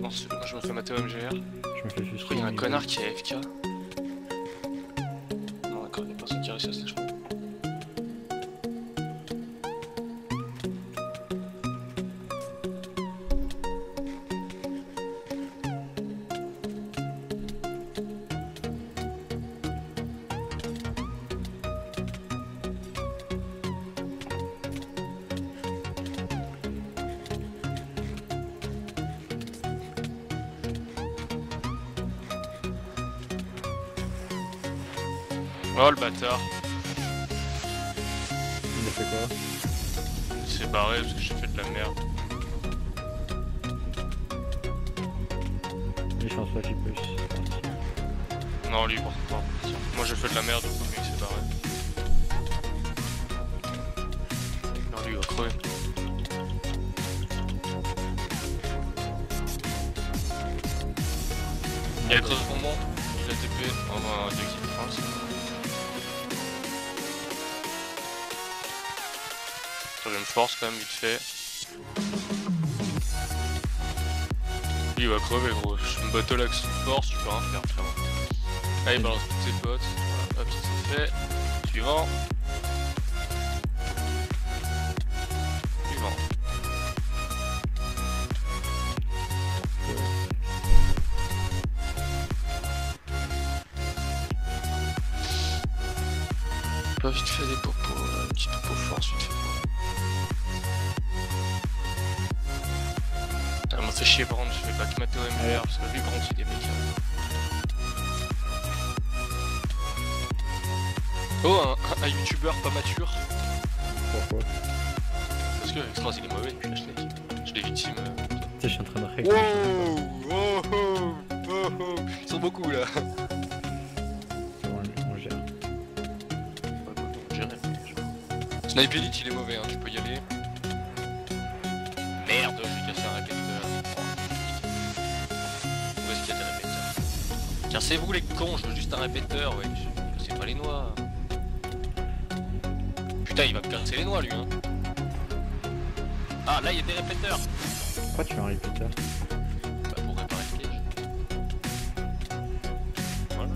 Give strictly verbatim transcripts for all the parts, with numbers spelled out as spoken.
pense. Moi je me fais mater au M G R. Je me fais juste. Je crois qu'il y a un connard qui est A F K. Non d'accord, il y a personne qui a réussi à se lâcher. Oh le bâtard. Il a fait quoi? Il s'est barré parce que j'ai fait de la merde. Les chances pas qu'il puisse. Non lui par contre. Moi j'ai fait de la merde du coup mais il s'est barré. Non lui il va crever. Il y a le creuse bonbon. Il a T P. On va un dioxyde de France. Je me force quand même vite fait. Lui il va crever gros. Je me battle avec sous force, tu peux rien faire frérot. Allez balance tous tes potes. Voilà, hop ça c'est fait. Suivant. Suivant. Pas vite fait des popos, un petit popo force vite fait. Elle m'a fait chier par contre, je fais pas que mater au M G R parce que lui par contre il est méca. Oh un, un, un youtubeur pas mature. Pourquoi? Parce que Extras il est mauvais, puis je l'ai je l'ai victime. Tu sais, je suis en train de régler. Wow, oh, oh, oh, oh. Ils sont beaucoup là. On, on gère. On gère, Snipe Elite il est mauvais, hein, tu peux y aller. Merde, j'ai cassé un répéteur. Où est-ce qu'il y a des répéteurs? Cassez-vous les cons, je veux juste un répéteur, ouais. Je sais pas les noix. Putain, il va me casser les noix lui, hein. Ah, là il y a des répéteurs. Pourquoi tu fais un répéteur? Bah, pour réparer le piège. Voilà.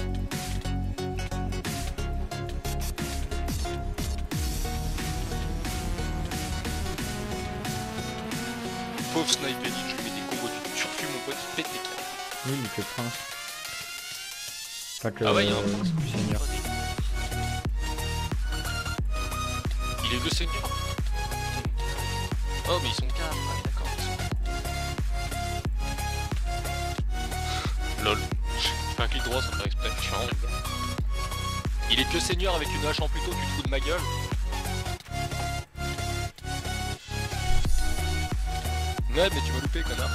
Pauvre Snipe Elite, je lui mets des combos du turfu, mon pote, il pète les câbles. Oui, il fait prince. Pas que. Ah ouais, il y a un euh, prince. Seigneur. Il est que seigneur. Oh, mais ils sont quatre, ouais, d'accord. Lol. Je fais un clic droit sans faire exprès, je suis en Il est que seigneur avec une hache en plus tôt, tu te fous de ma gueule. Ouais, mais tu m'as loupé, connard.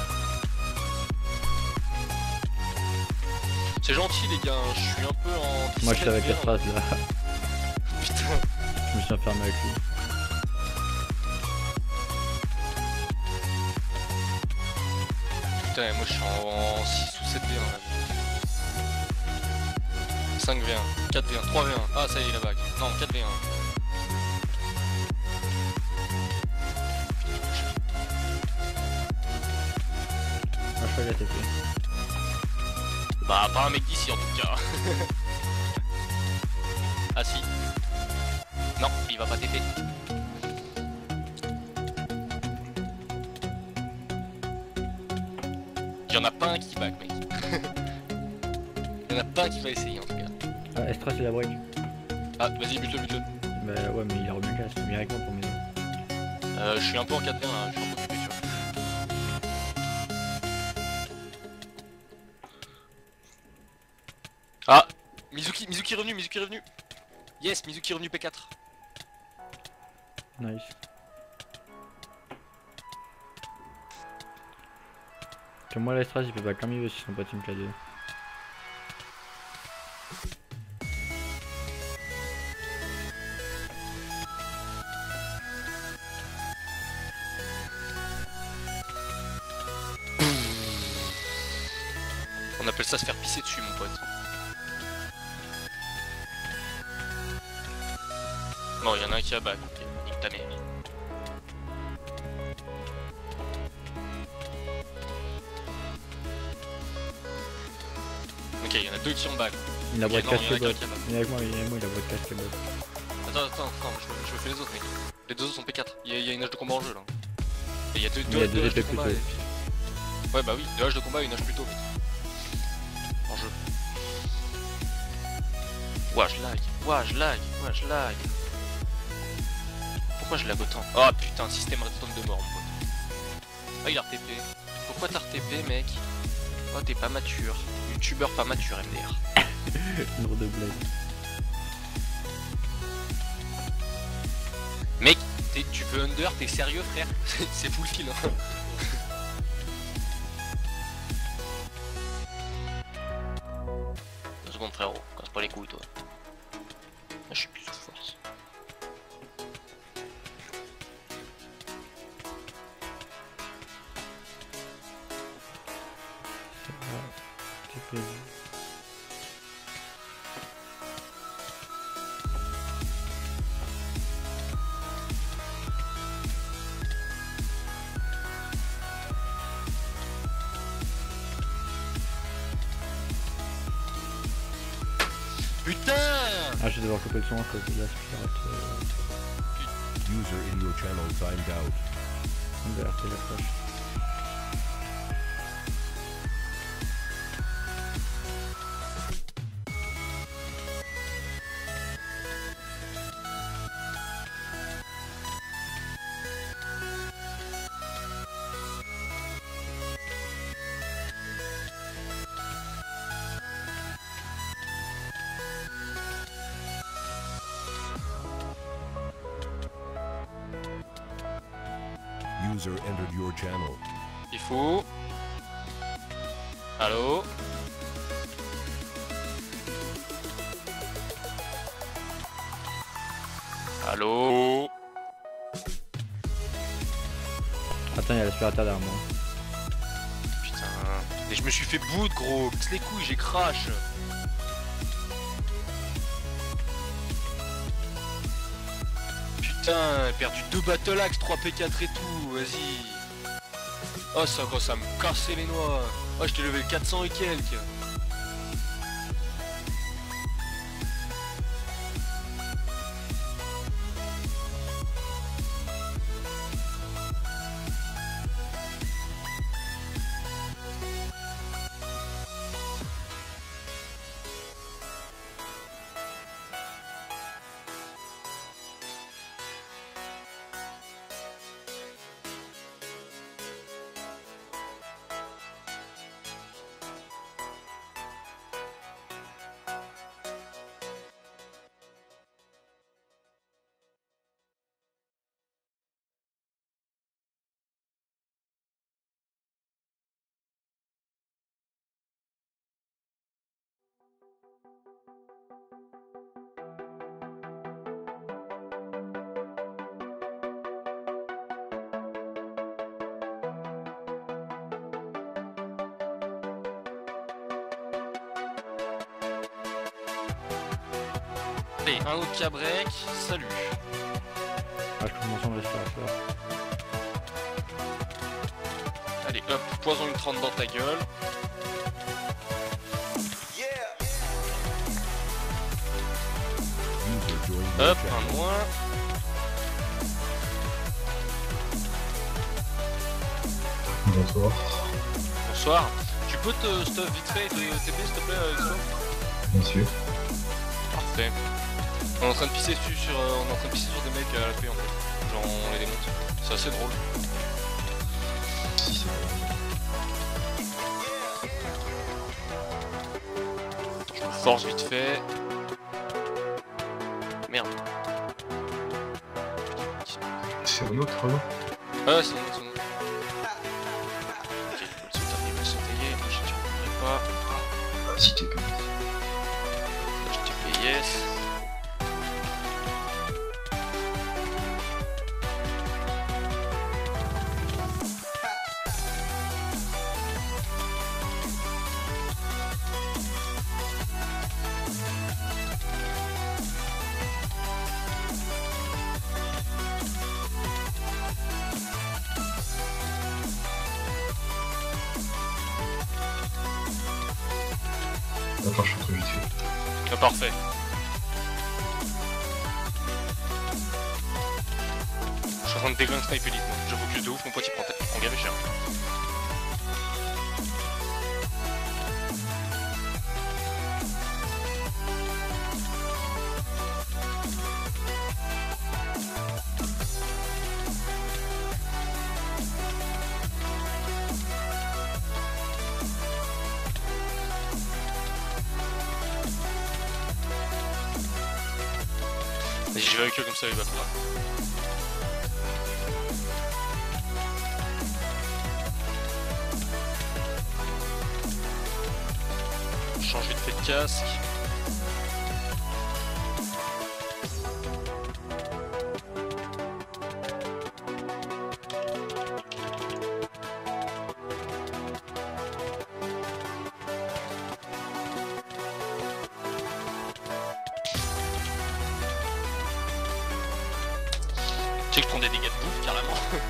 C'est gentil, les gars, hein, je suis un peu en. Moi, je suis avec la la phrase là. Putain. Je me suis enfermé avec lui. Putain, moi je suis en six ou sept V un là. cinq V un, quatre V un, trois V un. Ah, ça y est, la bague. Non, quatre V un. Ah, je crois qu'il a T P. Bah, pas un mec d'ici en tout cas. Ah si. Non, il va pas T P. Il y en a pas un qui back, mec. Il y en a pas un qui va essayer en tout cas. Ah, Estra, c'est la break. Ah, vas-y, bute-le, bute-le. Bah ouais, mais il a remis un casse, numériquement pour m'aider. Euh, je suis un peu en quatre V un, hein, je suis un peu occupé, tu vois. Ah, Mizuki, Mizuki est revenu, Mizuki est revenu. Yes, Mizuki est revenu P quatre. Nice. Que moi, l'Estra, il fait pas comme il veut si son pote il me K D. On appelle ça se faire pisser dessus, mon pote. Non, il y en a un qui a back, ok, nique ta mère. Ok, il y en a deux qui sont en bas. Il a Ok, boîte non, quatre il y en a qui qu'un bot. qui est bas. Il est avec moi, il est avec moi, il a boîte quatre qui bot. Attends, attends, attends, je, me- je me fais les autres mec. Les deux autres sont P quatre. Il y a, il y a une hache de combat en jeu là. Et il y a deux, Il y deux, a deux deux haches de épées combat. plutôt. Et puis... Ouais bah oui, deux haches de combat et une hache plutôt mec. En jeu. Ouah je lag, ouah je lag, ouah je lag. Pourquoi je lag autant? Oh putain, système redstone de mort mon pote. Ah il a R T P. Pourquoi t'as R T P mec? Oh t'es pas mature. Youtubeur pas mature M D R. Lourd de blague. Mec, tu veux under, t'es sérieux frère? C'est full kill hein. Deux secondes frérot, casse pas les couilles toi. Là je suis plus sous force. C'est prévu. Putain! Ah, je vais devoir couper le son à cause de l'aspirate. User in your channel timed out. On va arrêter la flash. User entered your channel. Il faut. Allô? Allô? Attends, il y a l'aspirateur derrière moi. Putain. Mais je me suis fait boot gros. Pisse les couilles, j'ai crash. Putain, perdu deux battle axe, trois P quatre et tout, vas-y. Oh ça commence à me casser les noix. Oh je t'ai levé le quatre cents et quelques. Allez, un autre qui break, salut. Ah, je coupe mon son de l'aspirateur. Allez hop, poison une trente dans ta gueule. User joined your Hop, channel. un de moins. Bonsoir. Bonsoir. Tu peux te stuff vite fait, te T P s'il te plaît, euh, Xo? Bien sûr. Parfait. On est en train de pisser dessus sur, euh, on est en train de pisser sur des mecs à la paix en fait. Genre on les démonte. C'est assez drôle. Si c'est Je me force vite fait. Merde. c'est un autre, hein. Ah c'est bon, c'est bon. Ok, je peux le sauter, il va sauter, moi je ne tirerai pas. Ah, si t'es comme ça. Là je T P yes. Attends, je suis trop vite fait. Ah, parfait. Je suis en train de déglinguer un snipe elite, moi. Je focus de ouf, mon pote il prend tête, il prend gavé cher. Vas-y, j'y vais avec eux comme ça, il va pas. Change vite fait de casque. Tu sais que je prends des dégâts de bouffe carrément.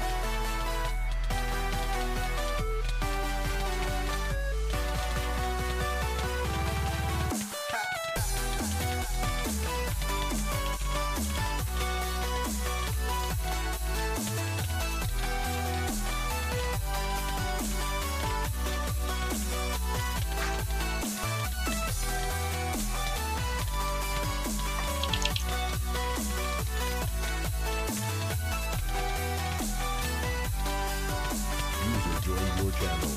User joined your channel.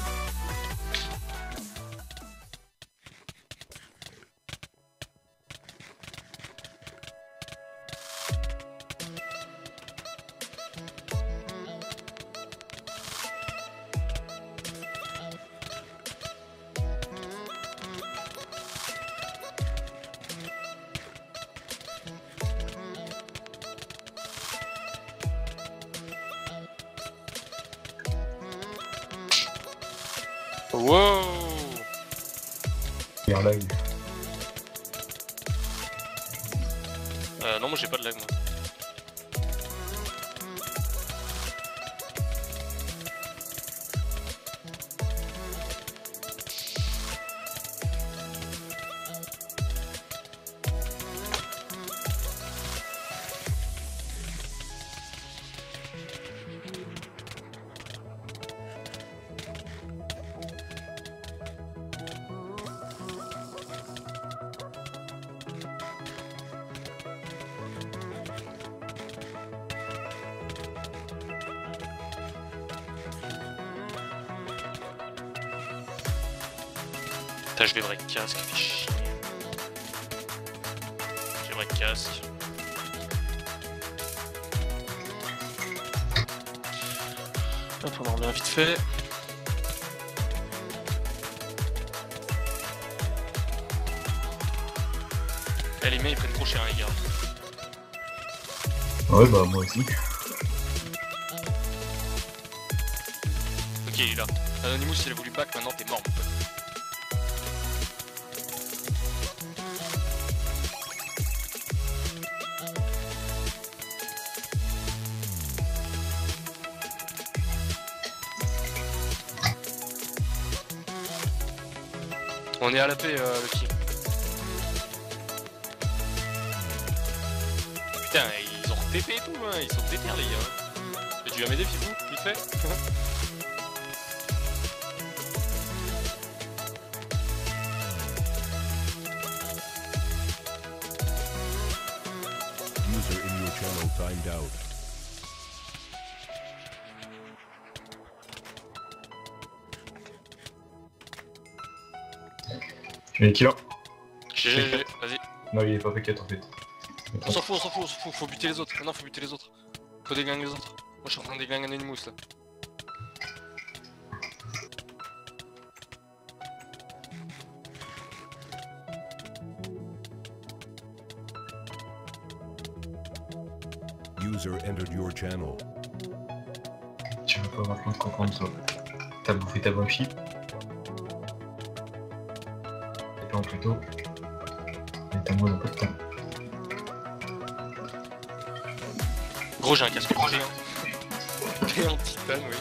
Wow. Et en live. Euh, non, moi j'ai pas de lag, moi. Putain, je vais break casque, fait chier. J'ai break casque. Hop, on en revient vite fait. Eh, les mecs ils prennent trop cher, les gars. Ouais, bah moi aussi. Ok, il est là. Anonymous, il a voulu back, maintenant t'es mort, mon pote. On est à la paix, euh, Lucky. Putain, ils ont re-T P et tout, hein. Ils sont déter, les gars. Et tu vas m'aider, Fifou, vite fait. User in your channel timed out. Il est killer. G G, vas-y. Non, il est pas P quatre en fait. On s'en fout, on s'en fout, on s'en fout, faut buter les autres. Non, faut buter les autres. Faut déglinguer les autres. Moi je suis en train de déglinguer un Anonymous là. User entered your channel. Tu veux pas avoir plein de comprendre toi. T'as bouffé ta bonne fille. Et pas en plus tôt. Et t'as moins d'un peu de temps. Gros, j'ai un casque géant. Géant titane, oui.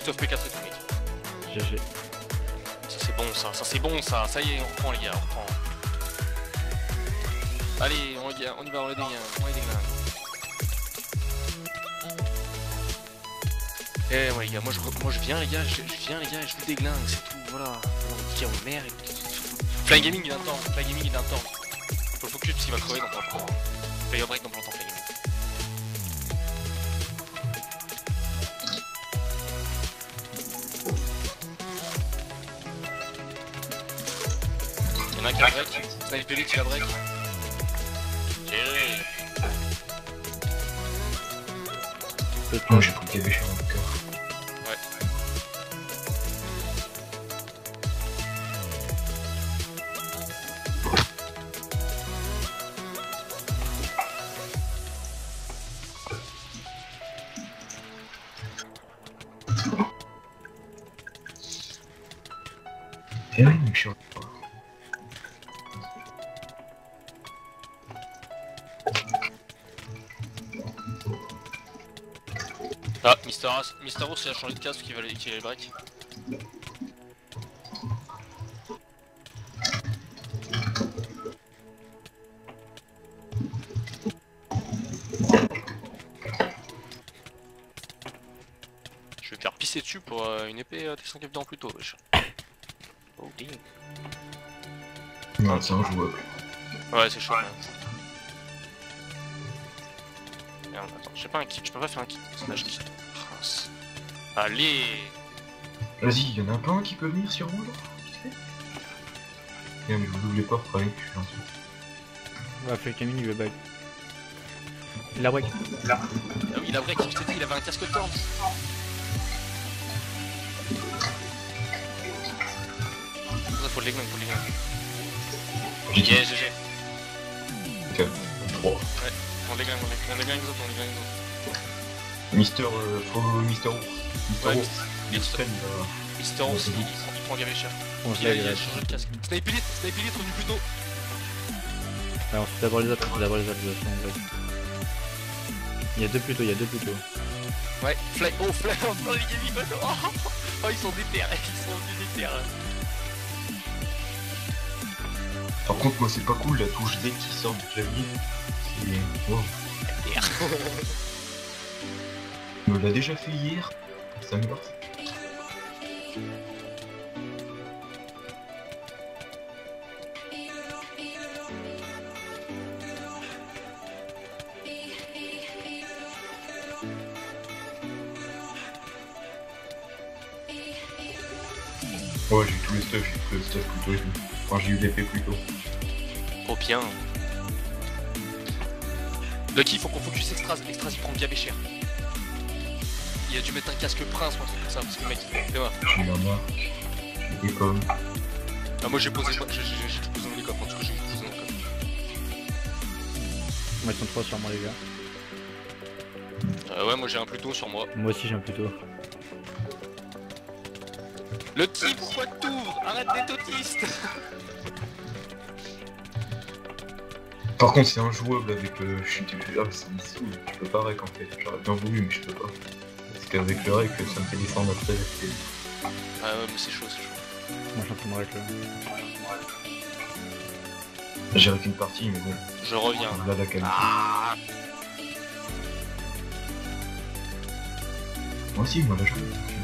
stuff P quatre et tout, mec. G G. Ça c'est bon, ça, ça c'est bon, ça. Ça y est, on reprend, les gars, on reprend. Allez, on, on y va, on les déglingue, on les déglingue. Eh ouais les gars, moi je, moi je viens les gars, je, je viens les gars et je vous déglingue, c'est tout, voilà. On dit en mer et Fly Gaming il a un temps, Fly Gaming il a un temps. Faut le focus parce qu'il va crever dans pas longtemps. Fly break dans pas longtemps Fly Gaming. Y'en a un qui a break, Snipe Elite qui a break. Géré. Moi j'ai pris le K V chez mon cœur. Ouais. Eh oui, mais je suis... Ah, Mister As, Mister Rose il a changé de casque qu'il va qu'il a le break. Je vais me faire pisser dessus pour euh, une épée euh, T cinq F deux en plus tôt, wesh. Oh ding. Non, c'est injouable. Ouais, c'est chaud. Ouais. Merde, attends, j'ai pas un kit, je peux pas faire un kit. Smash kit. Prince. Allez. Vas-y, y'en a pas un qui peut venir sur moi là. Yeah, mais vous l'oubliez pas, travailler, je suis gentil. Ouais, Fly Gaming il veut back. Il a break. Ah oui, il a break, je t'ai dit, il avait un casque torn. Ça faut le déglingue, faut le déglingue. J'ai Yeah, G G. Ok, trois. Ouais, on déglingue, on déglingue, on déglingue les autres, on déglingue les autres. Mister, euh, faut Mister Ours. Mister Ouais, Ours. Mister- Mister Ours. euh, Mister Rose, il, il, prend- il prend gavé cher. On se Il a, lève, il a là. changé de casque. Snipe Elite, Snipe Elite revenu plus tôt. Ouais, on fait d'abord les autres, on fait d'abord les autres, de toute façon, en vrai. Il y a deux plus tôt, il y a deux plus tôt. Ouais, Fly, oh Fly, oh non les gaming, oh, oh ils sont déter, ils sont venus déter. Par contre, moi c'est pas cool la touche D qui sort du clavier. C'est. Wow. On me l'a déjà fait hier. Ça me va. Ouais, j'ai eu tous les stuff, j'ai eu tous les stuff plutôt et tout. Enfin, j'ai eu l'épée plutôt. Oh bien. Lucky, faut qu'on focus Extras, Extras il prend bien cher. Il a dû mettre un casque prince ou un truc comme ça, parce que le mec, c'est moi. J'ai eu un marque, j'ai des pommes. Ah moi j'ai posé, j'ai j'ai tout posé dans les coffres, en tout cas j'ai tout posé dans le coffre. Moi ils sont trois sur moi les gars. Euh, ouais moi j'ai un plutôt sur moi. Moi aussi j'ai un plutôt. Lucky, pourquoi t'ouvres? Arrête d'être autiste. Par contre, c'est injouable avec le chute et puis là, c'est ici, je peux pas rec en fait. J'aurais bien voulu, mais je peux pas. Parce qu'avec le rec, ça me fait descendre après. Et... Ah ouais, mais c'est chaud, c'est chaud. Moi je suis en train de rec là. J'ai rec une partie, mais bon. Je reviens. Là, la qualité. Ah. Moi aussi, moi là, je.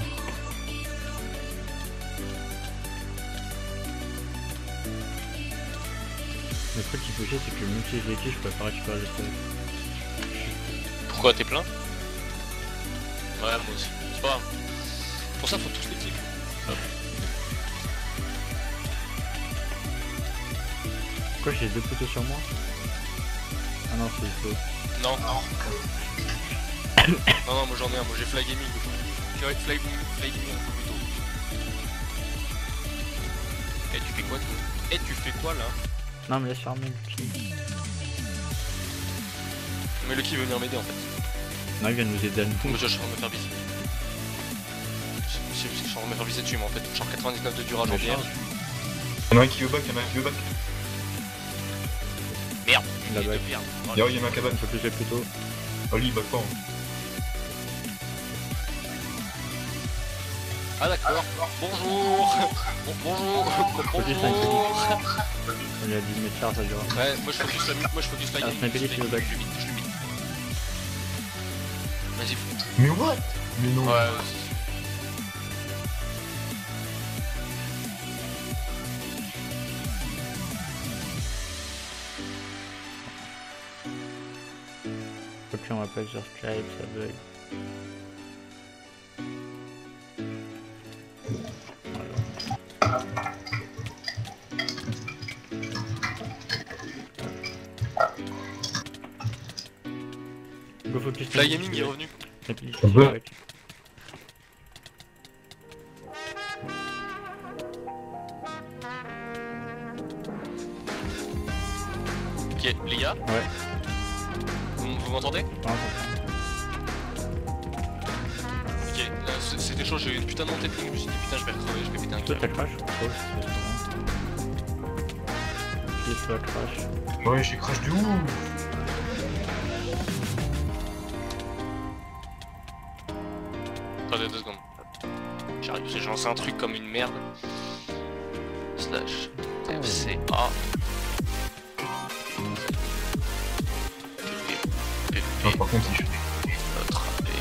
Le truc qui fait chier c'est que même si je l'ai je peux pas récupérer le stuff. Pourquoi t'es plein? Ouais, moi aussi. C'est pas grave. Pour ça, faut tous les clics. Pourquoi j'ai deux plutôt sur moi? Ah non, c'est faux. Non. Non. non, non, moi j'en ai un. Moi j'ai Fly Gaming. Fly, fly, fly Gaming un peu plus tôt. Eh, tu fais quoi toi? Eh, tu fais quoi là? Non mais laisse fermer le qui. Mais le qui veut venir m'aider en fait. Non il vient de nous aider à nous. Moi je suis en train de me faire viser. Je je- je suis en train de me faire viser dessus mais en fait genre quatre-vingt-dix-neuf de durage en bière. Y'en a un qui veut back, y'en a un qui veut back. Merde. La Et de bague. merde. Yo, y'en a un cabane. Un peu plus les plutôt. Oh, lui, il back pas. Hein. Ah d'accord. Bonjour. Bon, bonjour. Focus Bonjour. On lui a dit mais char ça dure. Ouais, moi je focus la moi je focus la Ah, game. Sniper Elite, Je il veut back. lui bite, je lui bite. Vas-y. Mais what? Mais non. Ouais. Faut que on m'appelle sur Skype, ça bug. Go focus. Fly Gaming est revenu. Sniper Elite, On il peut. veut back. Ok, les gars, Ouais. vous, vous m'entendez? Non, Ok, là, c- c'était chaud, j'ai eu une putain de montée de ping, je me suis dit putain je vais recrever, je vais péter un toi câble. t'as crash ou pas? Qui est toi crash? Ouais, j'ai crash de ouf. Attendez deux secondes. J'arrive, j'ai lancé un truc comme une merde. Slash F C A. Non, par contre, si je Attraper.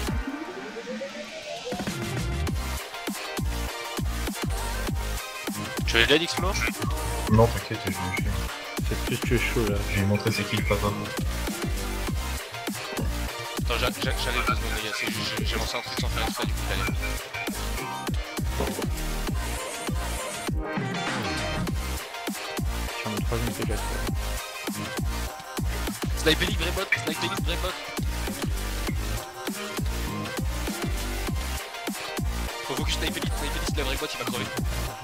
Tu veux l'aide Explore? Non, t'inquiète, je je- C'est plus que chaud là. je vais montrer c'est qui le papa. Attends, j'a- j'a- j'allais deux secondes les gars, c'est juste, j'ai- j'ai lancé un truc sans faire exprès du coup j'allais. Je suis en troisième P quatre. Sniper Elite, vrai bot, Sniper Elite, vrai bot. Faut focus Sniper Elite, Sniper Elite, le vrai bot il va crever.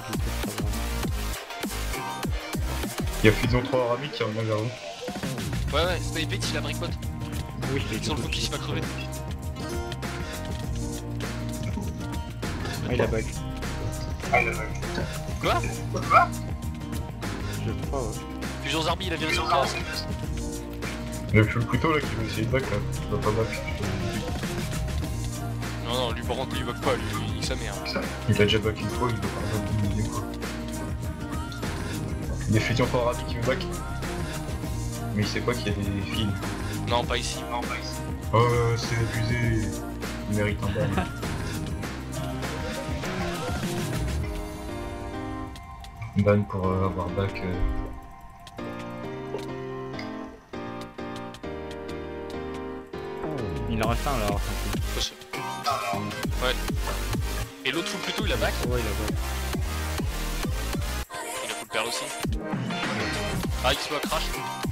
Il y a Fusion trois Arabique qui revient vers vous. Ouais ouais, Sniper Elite il a break bot. Oui, je l'ai Sur le focus il va crever. Ah, il a back. Quoi? Je crois, ouais. Fusion Zarbi il a viré sur place. Il a plus le couteau là qui veut essayer de back là. Il va pas back. Non non, lui par contre lui il bug pas, lui il nique sa mère. Il a déjà back une fois, il doit pas back une deuxième fois. Il y a Fusion trois Arabique qui veut back. Mais il sait pas qu'il y a des fils. Non pas ici, non pas ici. Oh, c'est abusé. Il mérite un ban. Ban pour euh, avoir back. Euh... Il en reste un là, alors. Possible. Ouais. Et l'autre full plutôt il a back. Ouais, il a back. Il a full perd aussi. Ah X a crash.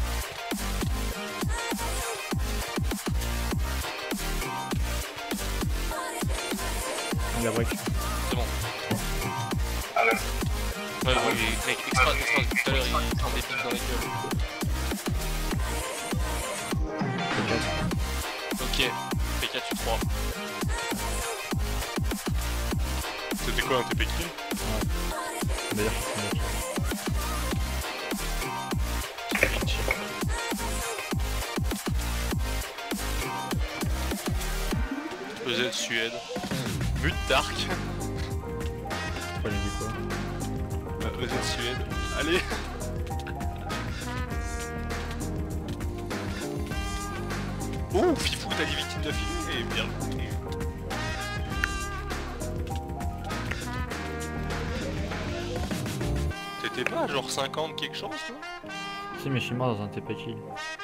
Il a break. C'est bon. Ouais, ouais, il- mec, extra, extra, tout à l'heure il prend des pics dans la gueule. P quatre. Ok, P quatre U trois. C'était quoi un T P kill? D'ailleurs, je suis back. E Z Suède. Mute Dark. Pourquoi il a dit quoi? E Z Suède. Allez. Oh, Fifou, t'as dit victime d'affilée, bien joué. T'étais pas genre cinquante quelque chose, toi? Si, mais je suis mort dans un T P kill.